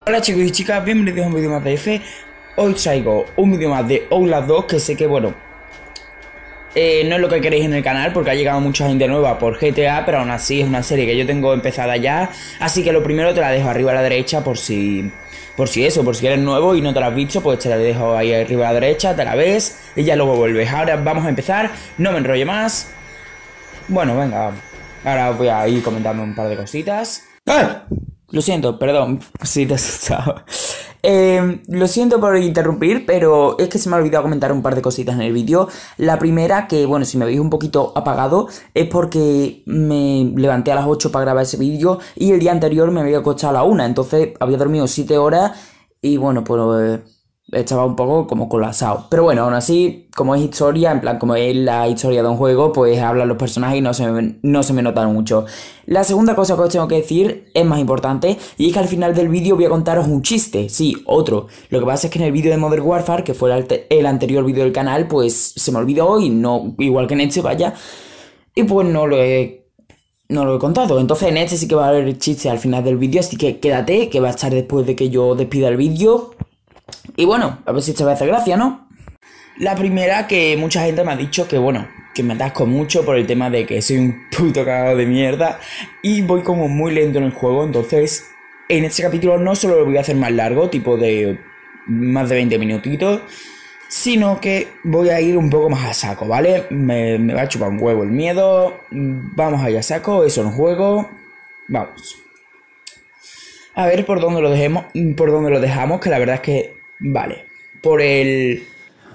Hola chicos y chicas, bienvenidos a un vídeo más de F. Hoy traigo un vídeo más de Outlast 2, que sé que bueno, no es lo que queréis en el canal porque ha llegado mucha gente nueva por GTA, pero aún así es una serie que yo tengo empezada ya. Así que lo primero te la dejo arriba a la derecha por si eres nuevo y no te la has visto, pues te la dejo ahí arriba a la derecha, te la ves y ya luego vuelves. Ahora vamos a empezar, no me enrollo más. Bueno, venga, ahora voy a ir comentando un par de cositas. ¡Ah! Lo siento, perdón si te he asustado. Lo siento por interrumpir, pero es que se me ha olvidado comentar un par de cositas en el vídeo. La primera, que bueno, si me veis un poquito apagado, es porque me levanté a las 8 para grabar ese vídeo y el día anterior me había acostado a la 1, entonces había dormido 7 horas y bueno, pues estaba un poco como colapsado. Pero bueno, aún así, como es historia, en plan, como es la historia de un juego, pues hablan los personajes y no se me notan mucho. La segunda cosa que os tengo que decir es más importante, y es que al final del vídeo voy a contaros un chiste. Sí, otro. Lo que pasa es que en el vídeo de Modern Warfare, que fue el anterior vídeo del canal, pues se me olvidó y no, igual que en este, vaya. Y pues no lo he contado. Entonces en este sí que va a haber chiste al final del vídeo, así que quédate, que va a estar después de que yo despida el vídeo. Y bueno, a ver si te va a hacer gracia, ¿no? La primera, que mucha gente me ha dicho que bueno, que me atasco mucho por el tema de que soy un puto cagado de mierda y voy como muy lento en el juego. Entonces en este capítulo no solo lo voy a hacer más largo, tipo de más de 20 minutitos, sino que voy a ir un poco más a saco, ¿vale? Me va a chupar un huevo el miedo. Vamos allá a saco, eso en juego. Vamos. A ver por dónde lo dejamos, que la verdad es que vale. Por el...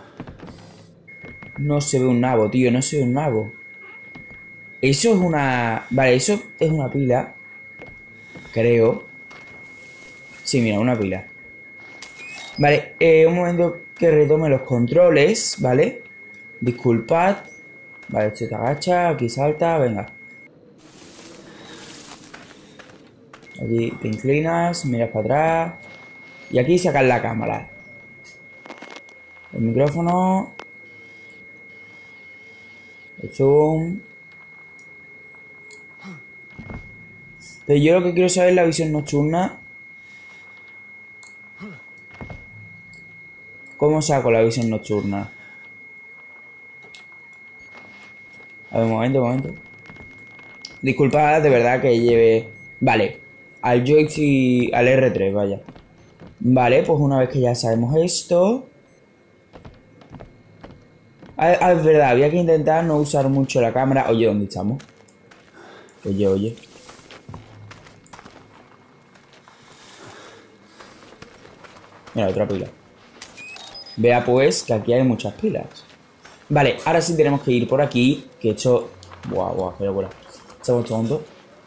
No se ve un nabo, tío, no se ve un nabo. Eso es una... Vale, eso es una pila. Creo. Sí, mira, una pila. Vale, un momento que retome los controles, ¿vale? Disculpad. Vale, esto te agacha, aquí salta, venga. Aquí te inclinas, miras para atrás. Y aquí sacas la cámara. El micrófono. El zoom. Pero yo lo que quiero saber es la visión nocturna. ¿Cómo saco la visión nocturna? A ver, un momento. Disculpad, de verdad que lleve... Vale, al joystick, al R3, vaya. Vale, pues una vez que ya sabemos esto... es verdad, había que intentar no usar mucho la cámara. Oye, ¿dónde estamos? Oye. Mira, otra pila. Vea pues que aquí hay muchas pilas. Vale, ahora sí tenemos que ir por aquí. Que esto... Buah, qué locura. Estamos tontos.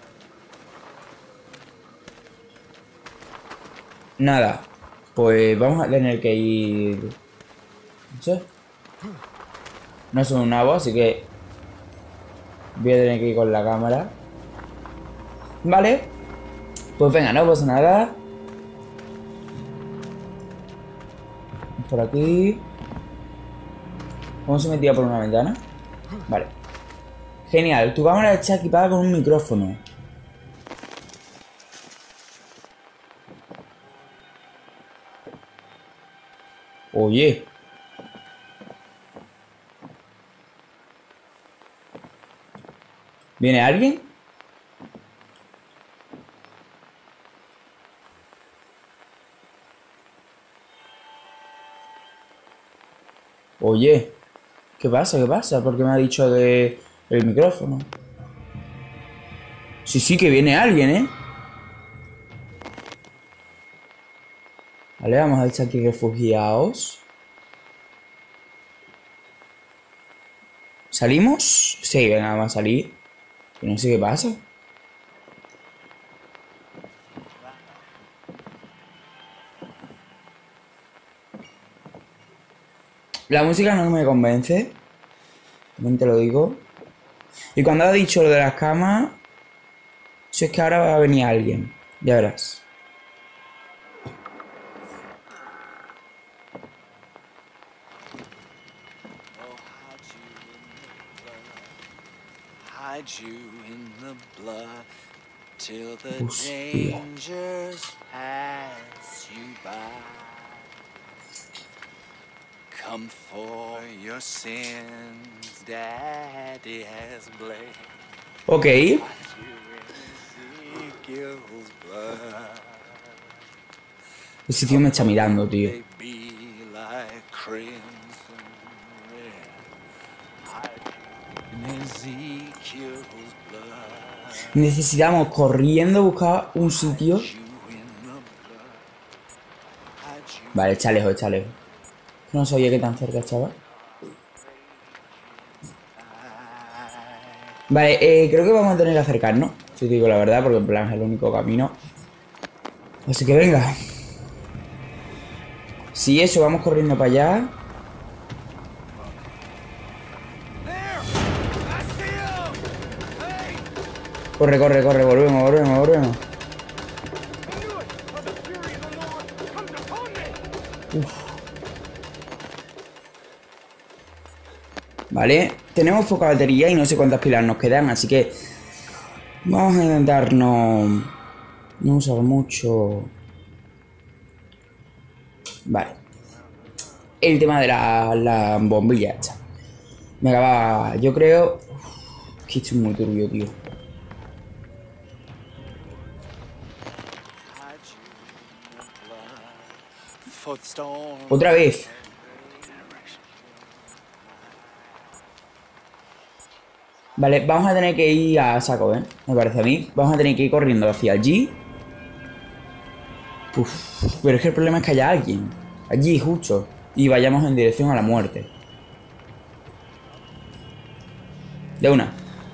Nada. Pues vamos a tener que ir... No sé. No soy un nabo, así que... Voy a tener que ir con la cámara. Vale. Pues venga, no pasa nada. Por aquí. ¿Cómo se metía por una ventana? Vale. Genial. Tu cámara está equipada con un micrófono. Oye. ¿Viene alguien? Oye. ¿Qué pasa? ¿Por qué me ha dicho de el micrófono? Sí, que viene alguien, ¿eh? Vale, vamos a estar aquí refugiados. ¿Salimos? Sí, venga, vamos a salir. Y no sé qué pasa. La música no me convence. También te lo digo. Y cuando ha dicho lo de las camas... Si es que ahora va a venir alguien. Ya verás. Hostia. Come for your sins, Daddy has bled. Ok. Ezekiel's blood. Ese tío me está mirando, tío. They be like crimson red. In Ezekiel's blood. Necesitamos corriendo buscar un sitio. You in the blood. Hide you. Vale, está lejos, está lejos. No sabía que tan cerca estaba. Vale, creo que vamos a tener que acercarnos. Si te digo la verdad, porque en plan es el único camino. Así que venga. Si eso, vamos corriendo para allá. Corre, corre, corre, volvemos, volvemos, volvemos. Uf. Vale, tenemos poca batería y no sé cuántas pilas nos quedan, así que vamos a intentar no usar mucho. Vale. El tema de la bombilla esta. Me acaba. Yo creo que esto es muy turbio, tío. Otra vez. Vale, vamos a tener que ir a saco, ¿eh? Me parece a mí. Vamos a tener que ir corriendo hacia allí. Uf, pero es que el problema es que haya alguien. Allí, justo. Y vayamos en dirección a la muerte. De una.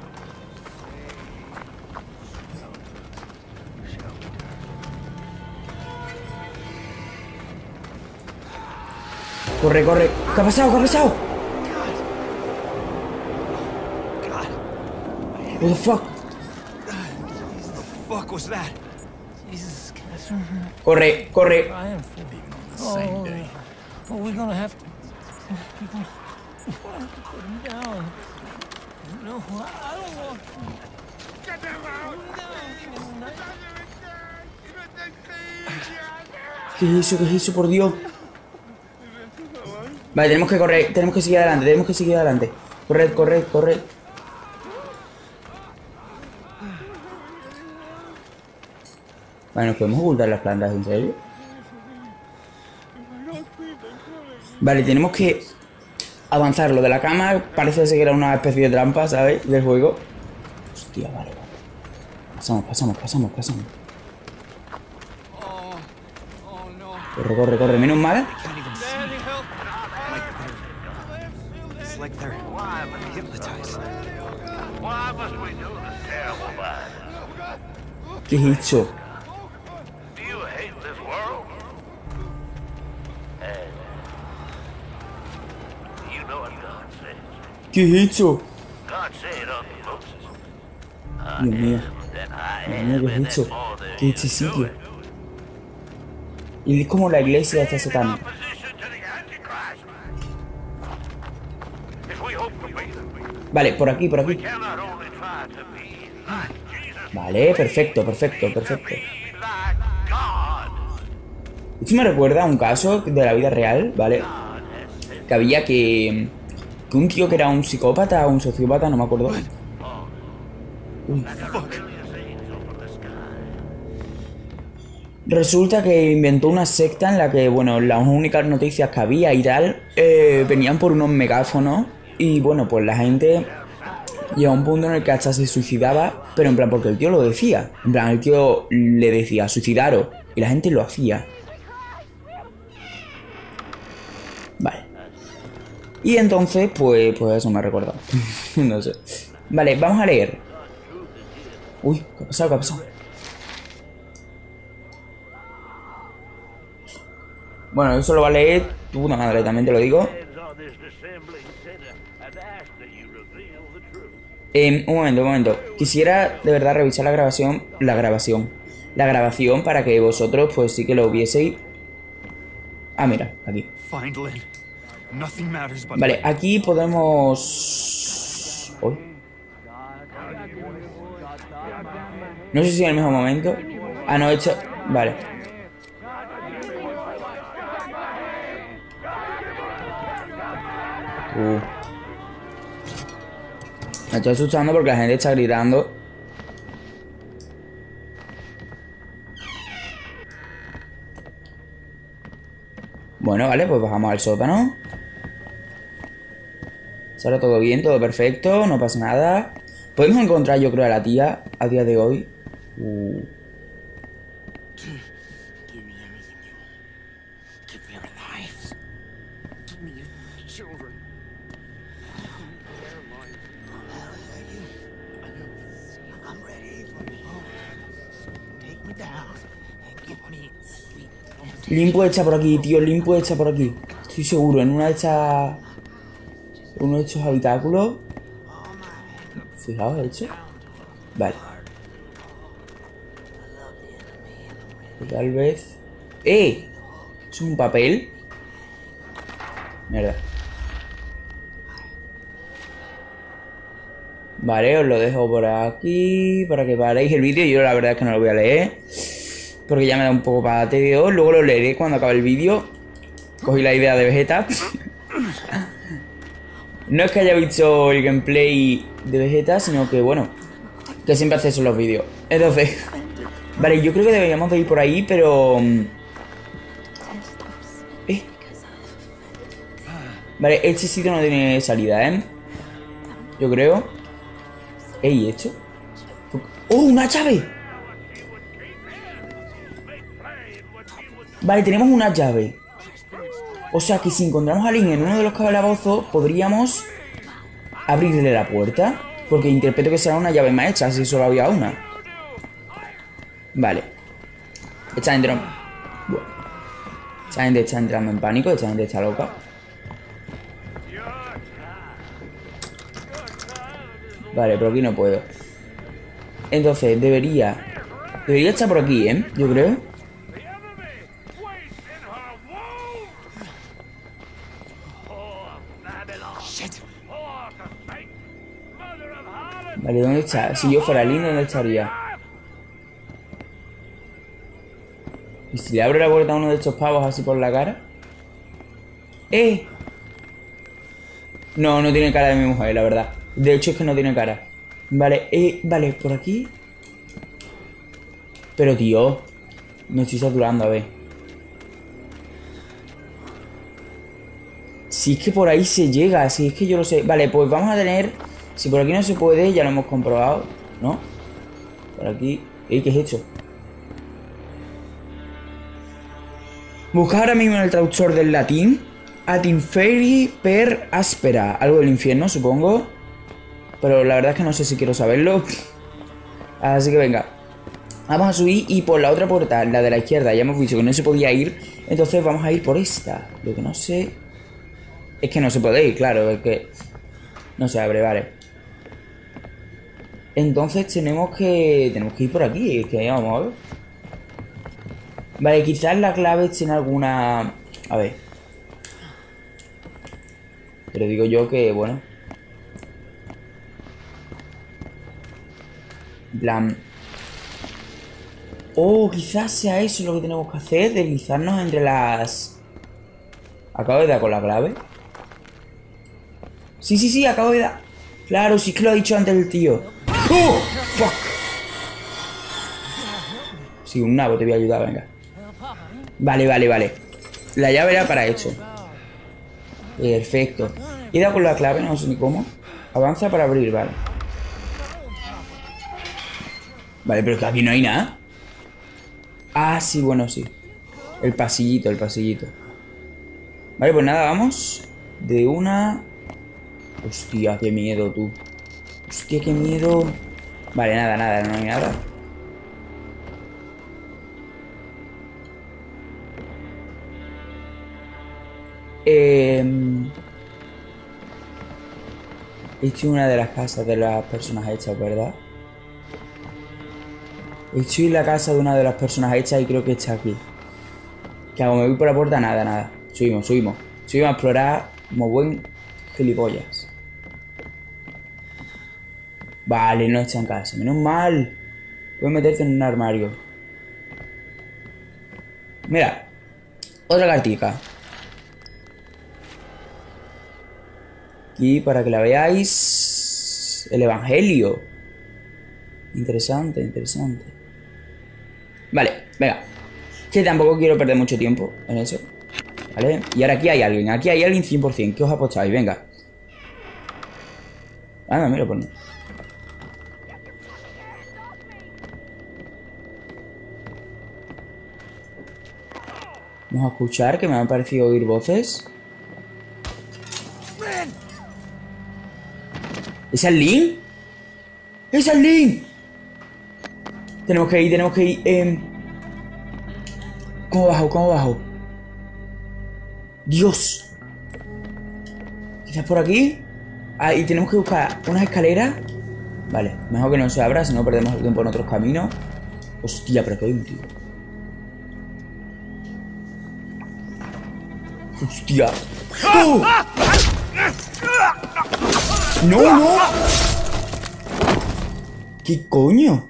Corre, corre. ¿Qué ha pasado? ¿Qué ha pasado? What the fuck? What the fuck was that? Jesus, Catherine. Corre, corre. I am oh, we're gonna have to. We're gonna have to put him down. No, I don't want to. Get him out! ¿Qué es eso? ¿Qué es eso? Por Dios. Vale, tenemos que correr. Tenemos que seguir adelante. Tenemos que seguir adelante. Corred, corred, corred. Vale, ¿nos podemos ocultar las plantas? ¿En serio? Vale, tenemos que avanzar. Lo de la cama parece ser que era una especie de trampa, ¿sabes? Del juego. Hostia, vale, vale. Pasamos, pasamos, pasamos, pasamos. Corre, corre, corre. Menos mal. It's like they're hypnotized. ¿Qué es esto? ¿Qué es esto? Dios mío. Dios mío, ¿qué es esto? ¿Qué es este sitio? Y es como la iglesia esta satánica. Vale, por aquí, por aquí. Vale, perfecto, perfecto, perfecto. Esto me recuerda a un caso de la vida real, ¿vale? Que había que un tío que era un psicópata o un sociópata, no me acuerdo. Uy. Resulta que inventó una secta en la que, bueno, las únicas noticias que había y tal venían por unos megáfonos. Y bueno, pues la gente llegó a un punto en el que hasta se suicidaba, pero en plan porque el tío lo decía. En plan, el tío le decía, suicidaros, y la gente lo hacía. Vale. Y entonces, pues eso me ha recordado. No sé. Vale, vamos a leer. Uy, ¿qué ha pasado? ¿Qué ha pasado? Bueno, eso lo va a leer tu puta madre, también te lo digo. Un momento, un momento. Quisiera de verdad revisar la grabación para que vosotros pues sí que lo vieseis. Ah, mira, aquí. Vale, aquí podemos... Uy. No sé si en el mismo momento. Ah, no, he hecho... Vale. Me estoy asustando porque la gente está gritando. Bueno, vale, pues bajamos al sótano. Ahora todo bien, todo perfecto, no pasa nada. Podemos encontrar, yo creo, a la tía a día de hoy. Give me everything you want. Give me your lives. Give me your children. They're mine. I'm ready for me. Take me down and give me sweet. Lynn puede estar por aquí, tío. Lynn puede estar por aquí. Estoy seguro, en una de estas... uno de estos habitáculos. Fijaos, hecho. Vale. Tal vez... ¡Eh! ¿Es un papel? Mierda. Vale, os lo dejo por aquí para que paréis el vídeo. Yo la verdad es que no lo voy a leer porque ya me da un poco para tedio. Luego lo leeré cuando acabe el vídeo. Cogí la idea de Vegeta. No es que haya visto el gameplay de Vegeta, sino que, bueno, que siempre hace eso en los vídeos. Entonces, vale, yo creo que deberíamos de ir por ahí, pero... Vale, este sitio no tiene salida, ¿eh? Yo creo. ¿Y esto? ¡Oh, una llave! Vale, tenemos una llave. O sea que si encontramos a Lynn en uno de los calabozos, podríamos abrirle la puerta. Porque interpreto que será una llave más hecha, si solo había una. Vale. Esta gente no... Bueno. Esta gente está entrando en pánico, esta gente está loca. Vale, pero aquí no puedo. Entonces, debería estar por aquí, ¿eh? Yo creo. Vale, ¿dónde está? Si yo fuera Lynn, ¿dónde estaría? ¿Y si le abro la puerta a uno de estos pavos así por la cara? ¡Eh! No, no tiene cara de mi mujer, la verdad. De hecho es que no tiene cara. Vale, vale, por aquí. Pero tío, me estoy saturando, a ver. Si es que por ahí se llega, si es que yo lo sé. Vale, pues vamos a tener... Si por aquí no se puede, ya lo hemos comprobado, ¿no? Por aquí... ¿qué es esto? Busca ahora mismo en el traductor del latín. Ad inferi per aspera. Algo del infierno, supongo. Pero la verdad es que no sé si quiero saberlo. Así que venga. Vamos a subir y por la otra puerta, la de la izquierda, ya hemos visto que no se podía ir. Entonces vamos a ir por esta. Lo que no sé... es que no se puede ir, claro, es que... no se abre, vale. Entonces tenemos que ir por aquí, es que vamos a ver. Vale, quizás la clave esté en alguna... a ver. Pero digo yo que, bueno. En plan... oh, quizás sea eso lo que tenemos que hacer, deslizarnos entre las... Acabo de dar con la clave. Sí, acabo de dar. Claro, sí que lo ha dicho antes el tío. ¡Oh! ¡Fuck! Sí, un nabo te voy a ayudar, venga. Vale. La llave era para esto. Perfecto. He dado con la clave, no sé ni cómo. Avanza para abrir, vale. Vale, pero es que aquí no hay nada. Ah, sí, bueno, sí. El pasillito. Vale, pues nada, vamos. De una... hostia, qué miedo, tú. Hostia, qué miedo. Vale, nada, no hay nada. Esta es una de las casas de las personas hechas, ¿verdad? Estoy en la casa de una de las personas hechas y creo que está aquí. Que hago, me voy por la puerta, nada. Subimos. Subimos a explorar como buen gilipollas. Vale, no está en casa. Menos mal. Puedes meterte en un armario. Mira. Otra cartica. Aquí para que la veáis. El Evangelio. Interesante, interesante. Vale, venga. Que tampoco quiero perder mucho tiempo en eso. Vale, y ahora aquí hay alguien. Aquí hay alguien 100%. ¿Qué os apostáis? Venga. Ah, mira, pues no. Vamos a escuchar, que me han parecido oír voces. ¿Es el Link? ¡Es el Link! Tenemos que ir, ¿Cómo bajo? ¿Cómo bajo? ¡Dios! Quizás por aquí. Ah, y tenemos que buscar unas escaleras. Vale, mejor que no se abra, si no perdemos el tiempo en otros caminos. Hostia, pero que hay un tío. ¡Hostia! ¡Oh! ¡No, no! ¿Qué coño?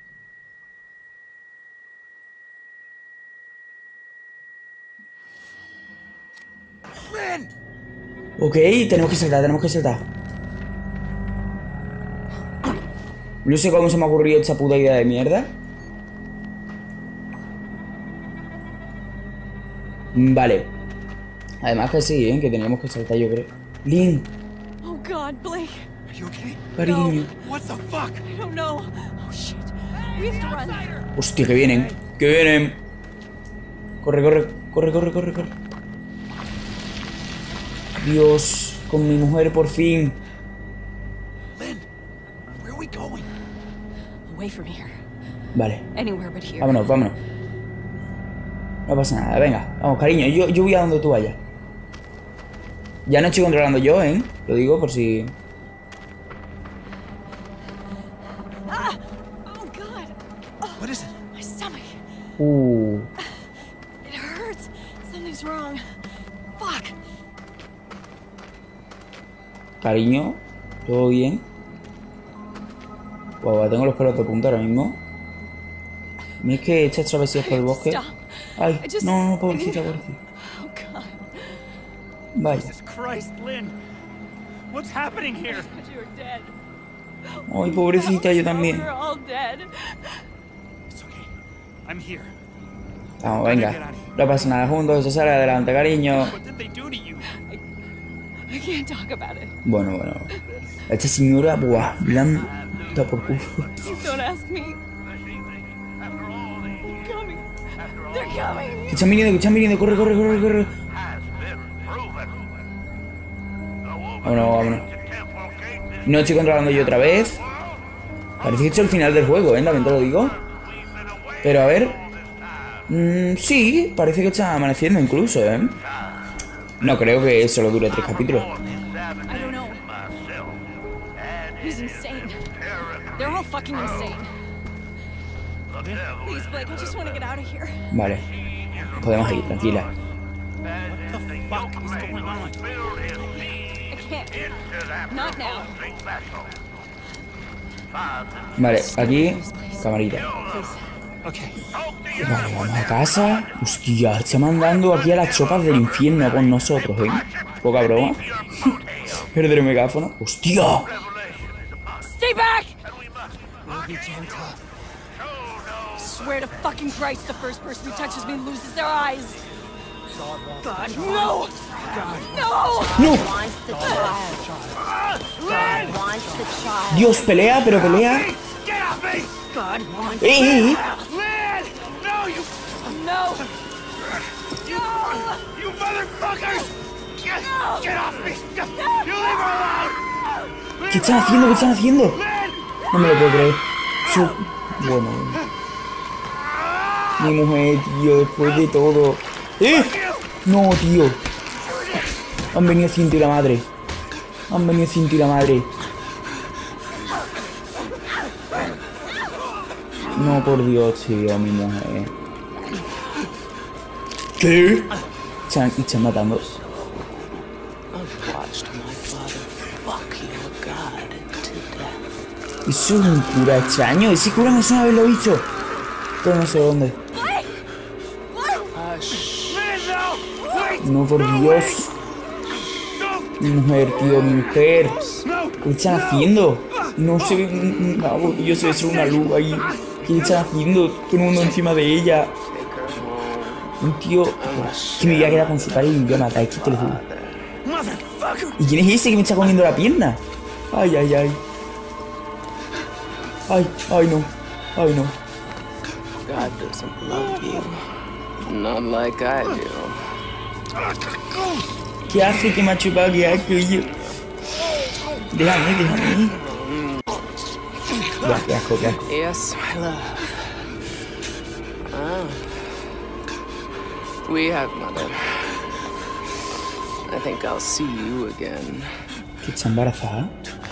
Ok, tenemos que saltar, No sé cómo se me ha ocurrido esta puta idea de mierda. Vale. Además que sí, que teníamos que saltar, yo creo. Lynn. Oh God, Blake. Are you okay? Cariño. What the fuck? I don't know. Oh shit. We have to run. Hostia, que vienen. Que vienen. Corre, corre, corre, corre, corre, corre. Dios, con mi mujer por fin. Lynn, where are we going? Away from here. Vale, Anywhere but here. vámonos, vámonos. No pasa nada, venga, vamos, cariño, yo voy a donde tú vayas. Ya no estoy controlando yo, ¿eh? Lo digo por si... Ah! Oh God. What is it? My stomach. It hurts. Something's wrong. Fuck. Cariño, ¿todo bien? Wow, tengo los pelos de punta ahora mismo. A mí es que estas travesías por el bosque... Stop. Ay, I just- no, pobrecita, pobrecita. Oh God. Vaya. Jesus Christ, Lynn! What's happening here? But you're dead. Ay, pobrecita, yo también. We're all dead. It's okay. I'm here. Vamos, venga. No pasa nada, juntos, se sale adelante, cariño. What did they do to you? I can't talk about it. Bueno, bueno. Esta señora, buah, blanda por culo. Please don't ask me. They're coming. They're coming. Que están viniendo, corre, corre, corre, corre. Vámonos, vámonos. No estoy controlando yo otra vez. Parece que esto es el final del juego, también te lo digo. Pero a ver. Sí, parece que está amaneciendo incluso, No creo que solo dure 3 capítulos. I don't know. He's insane. They're all fucking insane. Please, Blake, I just want to get out of here. Vale. Podemos ir, tranquila. What the fuck is going on? I can't. Not now. Vale, aquí, camarita. Okay. Vale, vamos a casa. Hostia, está mandando aquí a las tropas del infierno con nosotros, Poca broma. Perder el megáfono. ¡Hostia! Stay back! We'll be gentle. Swear to fucking Christ, the first person who touches me loses their eyes. God, no! No! ¡No! Wants the child. God wants the child. Dios, pelea, pero pelea. Get off me! God wants Lynn! ¡Eh! No, you no! you motherfuckers! Get off me! You leave her alone! ¿Qué están haciendo? ¿Qué están haciendo? Lynn! No me lo puedo creer. Bueno, bueno. Mi mujer, tío, después de todo. ¡Eh! No, tío. Han venido Cinto y la madre. Han venido Cinto y la madre. No, por Dios, tío, mi mujer. ¿Qué? Están matando. I've watched my father fuck your god to death. Eso es un cura extraño. Ese cura no sé haberlo visto. Pero no sé dónde. Lynn, no! Wait! No, por Dios. Don't Mi mujer, tío, mi mujer. ¿Qué están haciendo? No se ve un nabo, tío, se ve solo una luz ahí. ¿Qué están haciendo? Todo el mundo encima de ella. Un tío que me voy a quedar con su cara y me voy a matar, es que te lo juro. ¿Y quién es ese que me está comiendo la pierna? Ay, ay, ay. Ay, ay, no. Ay, no. God doesn't love you. Not like I do. ¿Qué hace que me ha chupado? ¿Qué asco, yo? Déjame, déjame. Ya, qué asco, qué asco. Yes, my love. Ah. We have mother. I think I'll see you again. ¿Que está embarazada?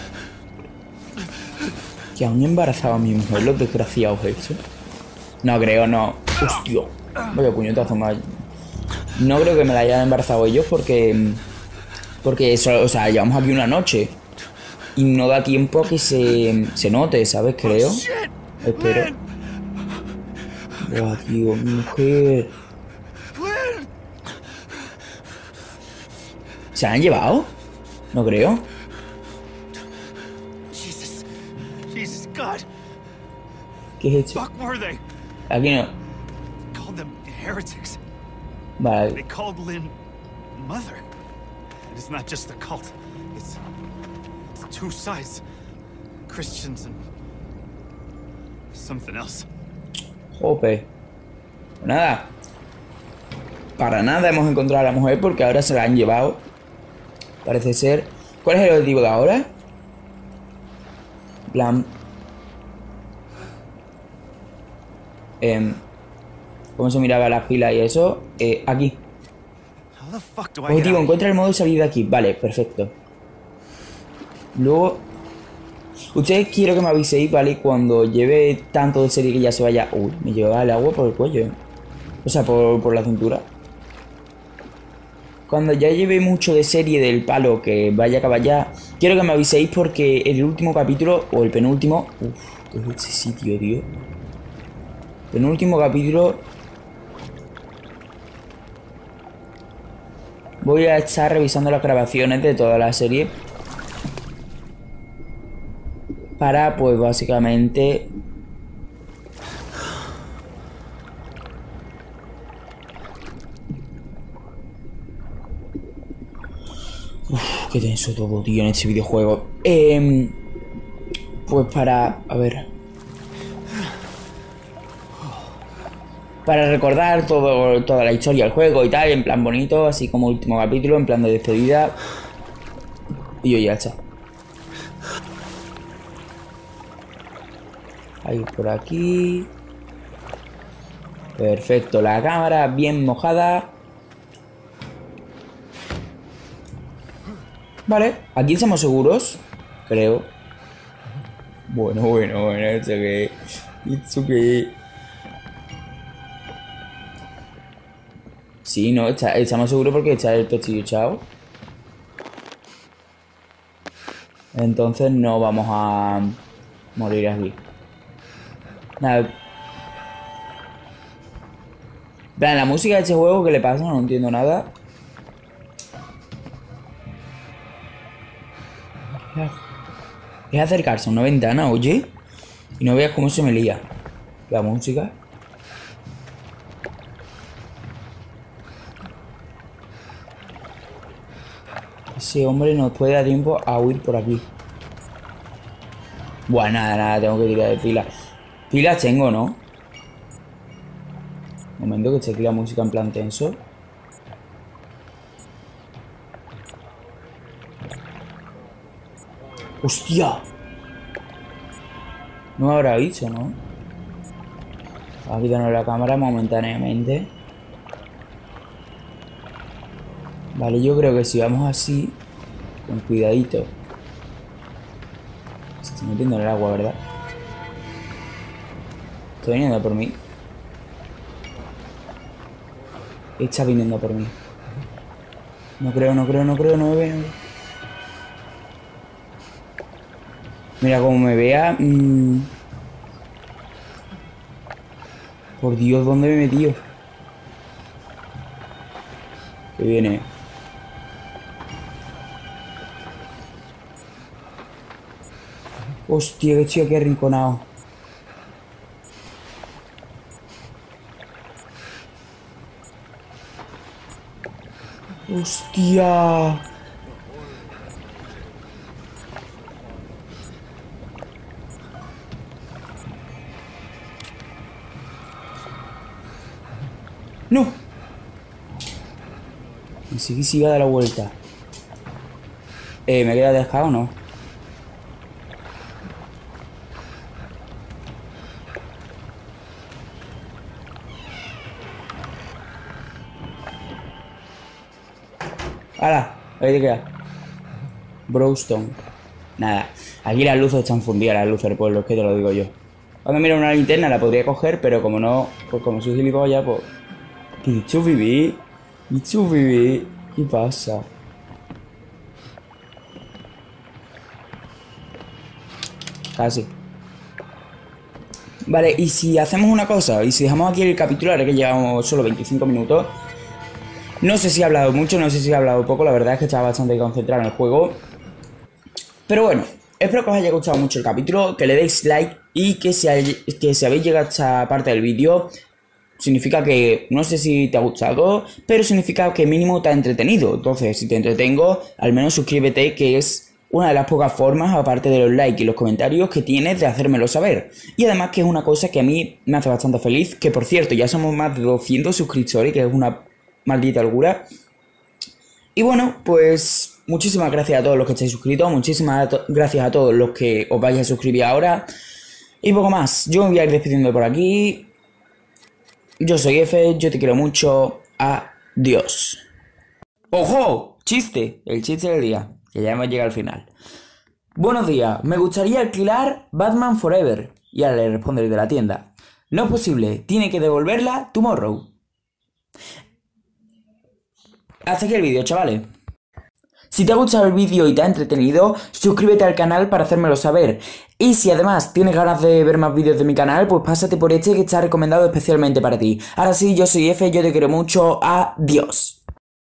¿Que aún embarazaba a mi mujer los desgraciados estos? No creo, no. Hostia. Vaya puñetazo más. No creo que me la hayan embarazado ellos porque eso, o sea, llevamos aquí una noche y no da tiempo a que se note, ¿sabes? Creo. Espero. Buah, tío, mi mujer. ¿Se han llevado? No creo. Jesus, God. ¿Qué es esto? Fuck were they? Aquí no. Called them heretics. They Vale. called Lynn mother. And it's not just a cult. It's two sides. Christians and something else. Jope. Pues nada. Para nada hemos encontrado a la mujer porque ahora se la han llevado. Parece ser. ¿Cuál es el objetivo de ahora? Plan. ¿Cómo se miraba las pilas y eso? Aquí. How the fuck do I get Objetivo, out? encuentra el modo de salir de aquí. Vale, perfecto. Luego. Ustedes quiero que me aviséis, ¿vale? Cuando lleve tanto de serie que ya se vaya. Uy, me lleva el agua por el cuello, ¿eh? O sea, por la cintura. Cuando ya lleve mucho de serie del palo que vaya a acabar ya, quiero que me aviséis porque el último capítulo, o el penúltimo... Uff, ¿qué es este sitio, tío? Penúltimo capítulo... Voy a estar revisando las grabaciones de toda la serie. Para, pues, básicamente... Uf, qué tenso todo, tío, en este videojuego. Pues para... A ver... Para recordar toda la historia del juego y tal, en plan bonito, así como último capítulo, en plan de despedida. Y yo ya está. Ahí por aquí. Perfecto, la cámara bien mojada. Vale, aquí estamos seguros, creo. Bueno, esto que... Esto que... Sí, no, estamos seguros porque está el pestillo echado. Entonces no vamos a morir aquí. Nada. Vean, la música de este juego, ¿qué le pasa? No entiendo nada. Es acercarse a una ventana, oye. Y no veas cómo se me lía la música. Ese hombre nos puede dar tiempo a huir por aquí. Bueno, nada, tengo que tirar de pilas. Pilas tengo, ¿no? Momento que esté aquí la música en plan tenso. ¡Hostia! No me habrá visto, ¿no? Vamos a quitarnos la cámara momentáneamente. Vale, yo creo que si vamos así, con cuidadito. Se está metiendo en el agua, ¿verdad? Está viniendo por mí. Está viniendo por mí. No creo, no me ve. Mira, como me vea... Por Dios, ¿dónde me he metido? Que viene. Hostia, que estoy aquí arrinconado. Hostia. No. Enseguida se iba a dar la vuelta. ¿Me queda dejado o no? ¡Hala! Ahí te queda. Browstone. Nada. Aquí las luces están fundidas, las luces del pueblo, es que te lo digo yo. Cuando mira una linterna la podría coger, pero como no... Pues como soy gilipollas, pues... Bicho viví. Bicho viví. ¿Qué pasa? Casi. Vale, y si hacemos una cosa, y si dejamos aquí el capítulo, ahora que llevamos solo 25 minutos... No sé si he hablado mucho, no sé si he hablado poco, la verdad es que estaba bastante concentrado en el juego. Pero bueno, espero que os haya gustado mucho el capítulo, que le deis like y que si habéis llegado a esta parte del vídeo, significa que, no sé si te ha gustado, pero significa que mínimo te ha entretenido. Entonces, si te entretengo, al menos suscríbete, que es una de las pocas formas, aparte de los likes y los comentarios, que tienes de hacérmelo saber. Y además que es una cosa que a mí me hace bastante feliz, que por cierto, ya somos más de 200 suscriptores, que es una maldita locura. Y bueno, pues muchísimas gracias a todos los que estáis suscritos, muchísimas gracias a todos los que os vais a suscribir ahora. Y poco más, yo me voy a ir despidiendo por aquí. Yo soy F, yo te quiero mucho, adiós. ¡Ojo! Chiste, el chiste del día, que ya hemos llegado al final. Buenos días, me gustaría alquilar Batman Forever. Y ahora le responde el de la tienda: no es posible, tiene que devolverla tomorrow. Hasta aquí el vídeo, chavales. Si te ha gustado el vídeo y te ha entretenido, suscríbete al canal para hacérmelo saber. Y si además tienes ganas de ver más vídeos de mi canal, pues pásate por este que está recomendado especialmente para ti. Ahora sí, yo soy F, yo te quiero mucho, adiós.